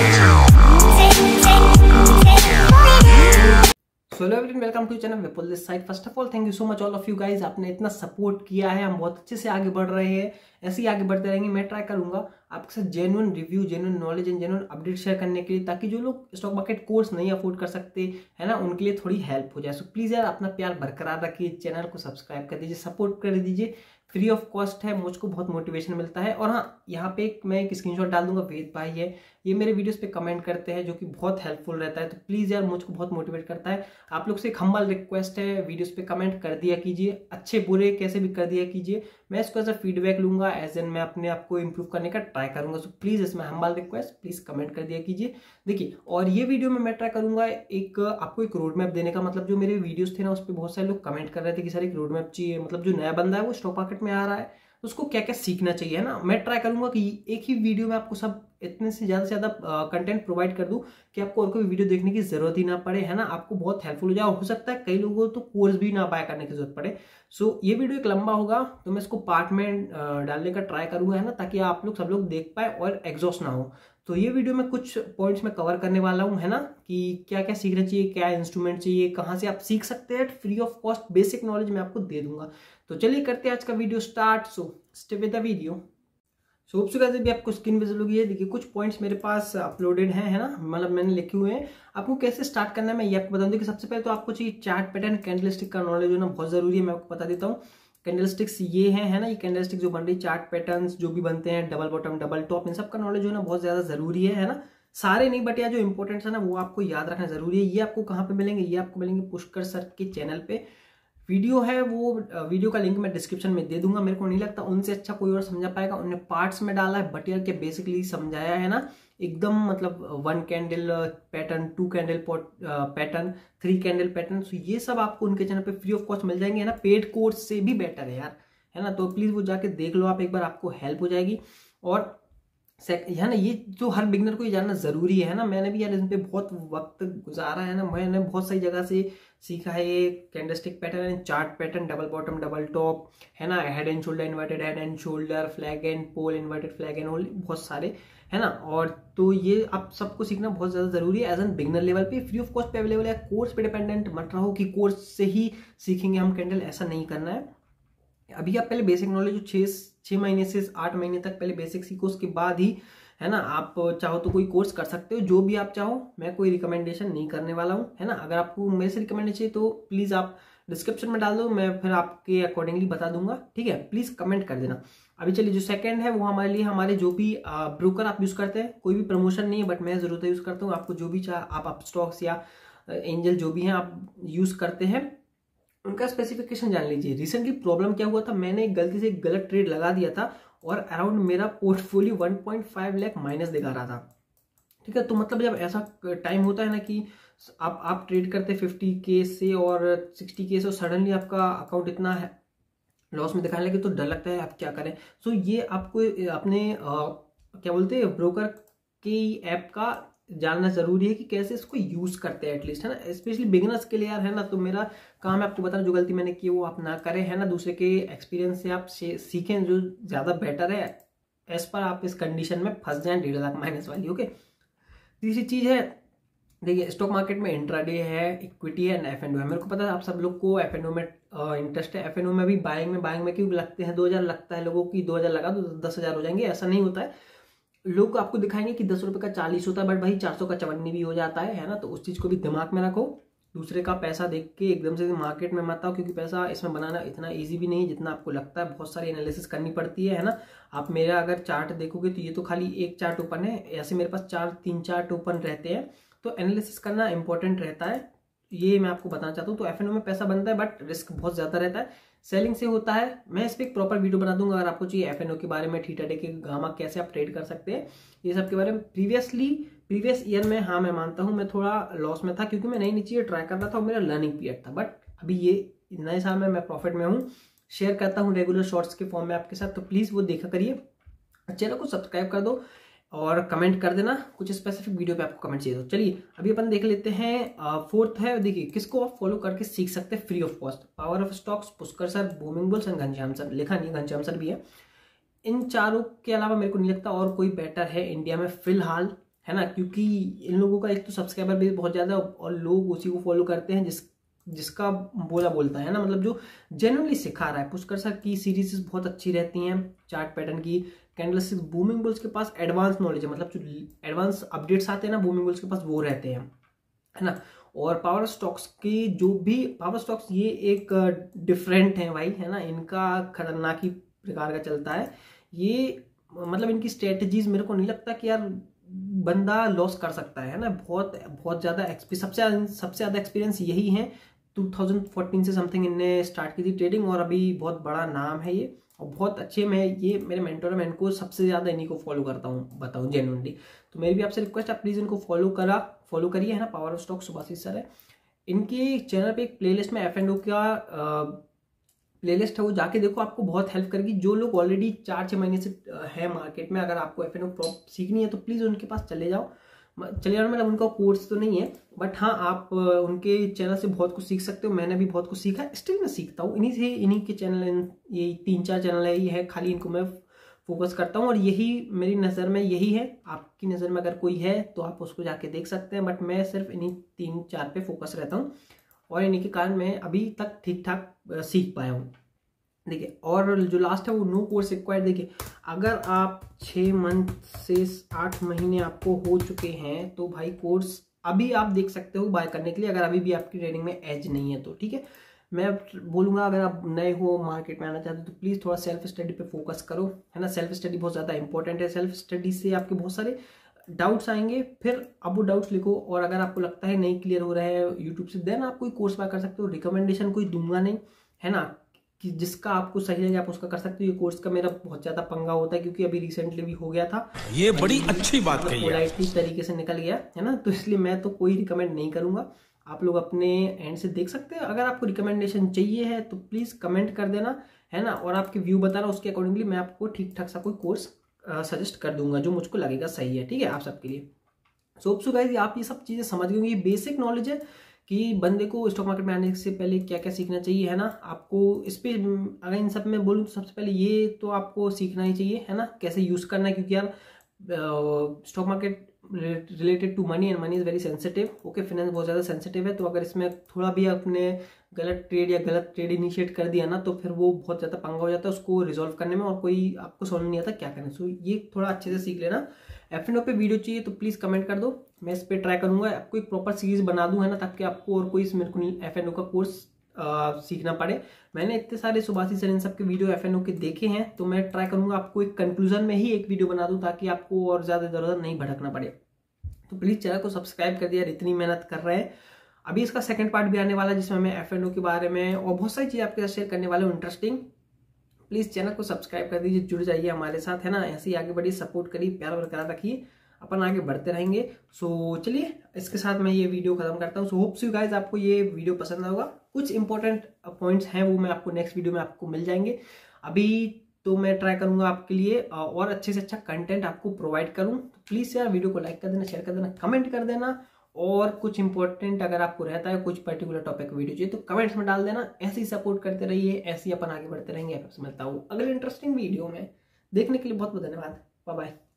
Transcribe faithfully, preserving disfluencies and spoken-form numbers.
Hello everyone, welcome to channel Vipul this side. First of all thank you so much all of you guys, आपने इतना support किया है, हम बहुत अच्छे से आगे बढ़ रहे हैं, ऐसे ही आगे बढ़ते रहेंगे। मैं ट्राई करूंगा आपके साथ genuine review, genuine knowledge and genuine update share करने के लिए, ताकि जो लोग स्टॉक मार्केट कोर्स नहीं अफोर्ड कर सकते है ना, उनके लिए थोड़ी हेल्प हो जाए। सो प्लीज यार अपना प्यार बरकरार रखिए, चैनल को सब्सक्राइब कर दीजिए, सपोर्ट कर दीजिए, फ्री ऑफ कॉस्ट है, मुझको बहुत मोटिवेशन मिलता है। और हाँ, यहाँ पे एक मैं एक स्क्रीनशॉट डाल दूंगा, वेद भाई है, ये मेरे वीडियोस पे कमेंट करते हैं, जो कि बहुत हेल्पफुल रहता है। तो प्लीज यार मुझको बहुत मोटिवेट करता है। आप लोग से एक हम्बल रिक्वेस्ट है, वीडियोस पे कमेंट कर दिया कीजिए, अच्छे बुरे कैसे भी कर दिया कीजिए, मैं इसको एज अ फीडबैक लूंगा, एज एन मैं अपने आप को इंप्रूव करने का ट्राई करूंगा। सो प्लीज इसमें हम्बल रिक्वेस्ट, प्लीज कमेंट कर दिया कीजिए। देखिए, और ये वीडियो में मैं ट्राई करूंगा एक आपको एक रोड मैप देने का। मतलब जो मेरे वीडियोस थे ना, उस पर बहुत सारे लोग कमेंट कर रहे थे कि सर एक रोड मैप चाहिए, मतलब जो नया बंदा है वो स्टॉक मार्केट में आ रहा है उसको क्या क्या सीखना चाहिए, है ना। मैं ट्राई करूंगा कि एक ही वीडियो में आपको सब इतने से ज्यादा से ज्यादा कंटेंट प्रोवाइड कर दूं कि आपको और कोई वीडियो देखने की जरूरत ही ना पड़े, है ना। आपको बहुत हेल्पफुल हो जाए। हो सकता है कई लोगों को तो कोर्स भी ना बाय करने की जरूरत पड़े। सो ये वीडियो एक लंबा होगा, तो मैं इसको पार्ट में डालने का ट्राई करूंगा, है ना, ताकि आप लोग सब लोग देख पाए और एग्जॉस्ट ना हो। तो ये वीडियो में कुछ पॉइंट्स में कवर करने वाला हूं, है ना, कि क्या क्या सीखना चाहिए, क्या इंस्ट्रूमेंट चाहिए, कहाँ से आप सीख सकते हैं, free of cost basic knowledge मैं आपको दे दूंगा। तो चलिए करते हैं आज का video start. So stay with the video. So hope so guys भी आपको स्क्रीन विजिबल होगी है। देखिए कुछ पॉइंट्स मेरे पास अपलोडेड हैं, है ना, मतलब मैंने लिखे हुए हैं। आपको कैसे स्टार्ट करना है मैं ये आपको बता दूं कि सबसे पहले तो आपको चाहिए चार्ट पैटर्न, कैंडलस्टिक का नॉलेज होना बहुत जरूरी है। मैं आपको बता देता हूँ, कैंडलस्टिक्स ये हैं, है ना, ये कैंडलस्टिक जो बन रही, चार्ट पैटर्न्स जो भी बनते हैं, डबल बॉटम डबल टॉप, इन सब का नॉलेज होना बहुत ज्यादा जरूरी है, है ना। सारे नहीं बट या जो इंपॉर्टेंट है ना वो आपको याद रखना जरूरी है। ये आपको कहाँ पे मिलेंगे, ये आपको मिलेंगे पुष्कर सर के चैनल पे। वीडियो है वो वीडियो का लिंक मैं डिस्क्रिप्शन में दे दूंगा। मेरे को नहीं लगता उनसे अच्छा कोई और समझा पाएगा, उन्होंने पार्ट्स में डाला है बट यार के बेसिकली समझाया है ना एकदम, मतलब one candle pattern, two candle pattern, three candle pattern. So ये सब आपको उनके चैनल पे फ्री ऑफ कॉस्ट मिल जाएंगे, है ना। पेड कोर्स से भी बेटर है यार, है ना। तो प्लीज वो जाके देख लो आप एक बार, आपको हेल्प हो जाएगी। और है ना, ये जो हर बिगनर को ये जानना जरूरी है ना। मैंने भी यार इन पे बहुत वक्त गुजारा है ना, मैंने बहुत सारी जगह से सीखा है ये candlestick pattern, chart pattern, double bottom double top, है ना, head and shoulder, inverted head and shoulder, flag and pole, inverted flag and hole, बहुत सारे, है ना। और तो ये आप सबको सीखना बहुत ज्यादा जरूरी है एज एन बिगनर लेवल पे। फ्री ऑफ कॉस्ट पे अवेलेबल है। कोर्स पे डिपेंडेंट मत रहो कि कोर्स से ही सीखेंगे हम कैंडल, ऐसा नहीं करना है। अभी आप पहले बेसिक नॉलेज जो छह छह महीने से आठ महीने तक पहले बेसिक सीखो, उसके बाद ही, है ना, आप चाहो तो कोई कोर्स कर सकते हो, जो भी आप चाहो। मैं कोई रिकमेंडेशन नहीं करने वाला हूँ, है ना। अगर आपको मेरे से रिकमेंडेशन चाहिए तो प्लीज आप डिस्क्रिप्शन में डाल दो, मैं फिर आपके अकॉर्डिंगली बता दूंगा, ठीक है। प्लीज कमेंट कर देना। अभी चलिए जो सेकंड है वो हमारे लिए, हमारे जो भी ब्रोकर आप यूज करते हैं, कोई भी प्रमोशन नहीं है बट मैं जरूर यूज करता हूँ। आपको जो भी चाह आप आप स्टॉक्स या एंजल जो भी हैं आप यूज करते हैं, उनका स्पेसिफिकेशन जान लीजिए। रिसेंटली प्रॉब्लम क्या हुआ था, मैंने एक गलती से एक गलत ट्रेड लगा दिया था और अराउंड मेरा portfolio one point five lakh minus दिखा रहा था, ठीक है। तो मतलब जब ऐसा टाइम होता है ना कि आप आप ट्रेड करते फिफ्टी के से और सिक्सटी के से और सडनली आपका अकाउंट इतना है लॉस में दिखाने लगे, तो डर लगता है आप क्या करें। सो ये आपको अपने आ, क्या बोलते हैं, ब्रोकर की ऐप का जानना जरूरी है कि कैसे इसको यूज करते हैं एटलीस्ट, है ना, स्पेशली बिगिनर्स के लिए यार, है ना। तो मेरा काम है आपको बताना, जो गलती मैंने की वो आप ना करें, है ना। दूसरे के एक्सपीरियंस से आप सीखें जो ज्यादा बेटर है, एज पर आप इस कंडीशन में फंस जाएं डेढ़ लाख माइनस वाली, ओके। तीसरी चीज है, देखिए स्टॉक मार्केट में इंट्राडे है, इक्विटी है, एफ एंड ओ है। मेरे को पता है आप सब लोग को एफ एंड ओ में इंटरेस्ट है। एफ एंड ओ में भी बाइंग में बाइंग में क्यों लगते हैं, दो हजार लगता है लोगों की, दो हजार लगा तो दस हजार हो जाएंगे, ऐसा नहीं होता है। लोग आपको दिखाएंगे कि दस रुपए का चालीस होता है, बट भाई चार सौ का चवन्नी भी हो जाता है, है ना। तो उस चीज को भी दिमाग में रखो। दूसरे का पैसा देख के एकदम से मार्केट में मत आओ, क्योंकि पैसा इसमें बनाना इतना इजी भी नहीं जितना आपको लगता है, बहुत सारी एनालिसिस करनी पड़ती है, है ना। आप मेरा अगर चार्ट देखोगे तो ये तो खाली एक चार्ट ओपन है, ऐसे मेरे पास चार तीन चार्ट ओपन रहते हैं, तो एनालिसिस करना इंपॉर्टेंट रहता है, ये मैं आपको बताना चाहता हूँ। तो एफ एन ओ में पैसा बनता है बट रिस्क बहुत ज्यादा रहता है, सेलिंग से होता है। मैं इस पर एक प्रॉपर वीडियो बना दूंगा अगर आपको चाहिए, एफ एन ओ के बारे में, थीटा डे के गामा कैसे आप ट्रेड कर सकते हैं, ये सब के बारे में। प्रीवियसली प्रीवियस ईयर में, हाँ मैं मानता हूँ मैं थोड़ा लॉस में था, क्योंकि मैं नई नई चीजें ट्राई कर रहा था और मेरा लर्निंग पीरियड था। बट अभी ये नए साल में मैं प्रॉफिट में हूँ, शेयर करता हूँ रेगुलर शॉर्ट्स के फॉर्म में आपके साथ, तो प्लीज वो देखा करिए। चैनल को सब्सक्राइब कर दो और कमेंट कर देना कुछ स्पेसिफिक वीडियो पे आपको कमेंट चाहिए तो। चलिए अभी अपन देख लेते हैं फोर्थ है, देखिए किसको आप फॉलो करके सीख सकते हैं free of cost. Power of stocks, Pushkar sir, booming bulls and Ghanshyam sir, लिखा नहीं घनश्याम सर भी है। इन चारों के अलावा मेरे को नहीं लगता और कोई बेटर है इंडिया में फिलहाल है ना, क्योंकि इन लोगों का एक तो सब्सक्राइबर बेस बहुत ज़्यादा और लोग उसी को फॉलो करते हैं जिस जिसका बोला बोलता है ना, मतलब जो जेन्युइनली सिखा रहा है। पुष्कर सर की सीरीज बहुत अच्छी रहती हैं, चार्ट पैटर्न की, कैंडलस्टिक। बूमिंग बुल्स के पास एडवांस नॉलेज है, मतलब जो एडवांस अपडेट्स आते हैं ना बूमिंग बुल्स के पास वो रहते हैं, है ना। और पावर स्टॉक्स की जो भी पावर स्टॉक्स ये एक डिफरेंट है भाई, है ना, इनका खतरनाक ही प्रकार का चलता है ये। मतलब इनकी स्ट्रेटजीज मेरे को नहीं लगता कि यार बंदा लॉस कर सकता है, है ना। बहुत बहुत ज़्यादा सबसे सबसे ज़्यादा एक्सपीरियंस यही है। दो हज़ार चौदह से समथिंग इनने स्टार्ट की थी ट्रेडिंग और अभी बहुत बड़ा नाम है ये और बहुत अच्छे। मैं ये मेरे मेंटर है, मैं इनको सबसे ज़्यादा इन्हीं को फॉलो करता हूँ, बताऊँ जेन्युइनली। तो मेरी भी आपसे रिक्वेस्ट है, प्लीज़ इनको फॉलो करा फॉलो करिए, है ना। Power of stock Subhashis sir है, इनके चैनल पे एक प्लेलिस्ट में एफ एंड ओ का प्लेलिस्ट है, वो जाके देखो, आपको बहुत हेल्प करेगी। जो लोग ऑलरेडी चार छः महीने से है मार्केट में, अगर आपको एफ एंड ओ प्रॉप सीखनी है तो प्लीज़ उनके पास चले जाओ चले जाओ मतलब उनका कोर्स तो नहीं है, बट हाँ आप उनके चैनल से बहुत कुछ सीख सकते हो। मैंने भी बहुत कुछ सीखा, स्टिल मैं सीखता हूँ इन्हीं से। इन्हीं के चैनल, ये तीन चार चैनल है, ये है खाली, इनको मैं फोकस करता हूँ और यही मेरी नज़र में यही है। आपकी नज़र में अगर कोई है तो आप उसको जाके देख सकते हैं, बट मैं सिर्फ इन्हीं तीन चार पे फोकस रहता हूँ और इन्हीं के कारण मैं अभी तक ठीक ठाक सीख पाया हूँ। देखिए, और जो लास्ट है वो नो कोर्स रिक्वायर्ड। देखिए, अगर आप छः मंथ से आठ महीने आपको हो चुके हैं तो भाई कोर्स अभी आप देख सकते हो बाय करने के लिए, अगर अभी भी आपकी ट्रेडिंग में एज नहीं है तो, ठीक है। मैं बोलूँगा अगर आप नए हो मार्केट में आना चाहते हो तो प्लीज़ थोड़ा सेल्फ स्टडी पे फोकस करो, है ना। सेल्फ स्टडी बहुत ज़्यादा इंपॉर्टेंट है। सेल्फ स्टडी से आपके बहुत सारे डाउट्स आएंगे, फिर अब वो डाउट्स लिखो और अगर आपको लगता है नहीं क्लियर हो रहा है यूट्यूब से, देन आप कोई कोर्स बाय कर सकते हो। रिकमेंडेशन कोई दूंगा नहीं, है ना, कि जिसका आपको सही लगे आप उसका कर सकते हो। ये कोर्स का मेरा बहुत ज़्यादा पंगा होता है क्योंकि अभी रिसेंटली भी हो गया था, ये बड़ी अच्छी बात कही है, पोलाइटली तरीके से निकल गया, है ना। तो इसलिए मैं तो कोई रिकमेंड नहीं करूँगा, आप लोग अपने एंड से देख सकते हैं। अगर आपको रिकमेंडेशन चाहिए है तो प्लीज़ कमेंट कर देना, है ना, और आपके व्यू बताना, उसके अकॉर्डिंगली मैं आपको ठीक ठाक सा कोई कोर्स सजेस्ट कर दूंगा जो मुझको लगेगा सही है, ठीक है, आप सबके लिए। सो होप सो गाइस आप ये सब चीज़ें समझ गए होंगे। ये बेसिक नॉलेज है कि बंदे को स्टॉक मार्केट में आने से पहले क्या क्या सीखना चाहिए, है ना। आपको इस पे अगर इन सब में बोलूँ तो सबसे पहले ये तो आपको सीखना ही चाहिए, है ना, कैसे यूज़ करना है, क्योंकि यार stock market related to money and money is very sensitive, okay. Finance बहुत ज़्यादा सेंसिटिव है, तो अगर इसमें थोड़ा भी आपने गलत ट्रेड या गलत ट्रेड इनिशिएट कर दिया ना तो फिर वो बहुत ज़्यादा पंगा हो जाता है उसको रिजॉल्व करने में और कोई आपको समझ नहीं आता क्या करना। सो ये थोड़ा अच्छे से सीख लेना। एफ एंड ओ पे वीडियो चाहिए तो प्लीज़ कमेंट कर दो, मैं इस पर ट्राई करूँगा आपको एक प्रॉपर सीरीज बना दूँ, है ना, ताकि आपको और कोई मेरे को एफ एंड ओ का कोर्स सीखना पड़े। मैंने इतने सारे सुभाषिस सर इन सब के वीडियो एफ एंड ओ के देखे हैं, तो मैं ट्राई करूँगा आपको एक कंक्लूजन में ही एक वीडियो बना दूँ ताकि आपको और ज़्यादा इधर उधर नहीं भटकना पड़े। तो प्लीज़ चैनल को सब्सक्राइब कर दिया, इतनी मेहनत कर रहे हैं। अभी इसका सेकंड पार्ट भी आने वाला है जिसमें मैं एफ एंड ओ के बारे में और बहुत सारी चीज़ आपके साथ शेयर करने वाले हूँ इंटरेस्टिंग। प्लीज़ चैनल को सब्सक्राइब कर दीजिए, जुड़ जाइए हमारे साथ, है ना। ऐसे ही आगे बढ़िए, सपोर्ट करिए, प्यार बरकरार रखिए, अपन आगे बढ़ते रहेंगे। सो चलिए, इसके साथ मैं ये वीडियो खत्म करता हूँ। सो होप्स यू गाइज आपको ये वीडियो पसंद आएगा। कुछ इंपॉर्टेंट पॉइंट्स हैं वो मैं आपको नेक्स्ट वीडियो में आपको मिल जाएंगे। अभी तो मैं ट्राई करूंगा आपके लिए और अच्छे से अच्छा कंटेंट आपको प्रोवाइड करूं। तो प्लीज़ यार वीडियो को लाइक कर देना, शेयर कर देना, कमेंट कर देना, और कुछ इंपॉर्टेंट अगर आपको रहता है कुछ पर्टिकुलर टॉपिक वीडियो चाहिए तो कमेंट्स में डाल देना। ऐसे ही सपोर्ट करते रहिए, ऐसे ही अपन आगे बढ़ते रहेंगे। आपसे मिलता हूँ अगले इंटरेस्टिंग वीडियो में। देखने के लिए बहुत बहुत धन्यवाद, बाय बाय।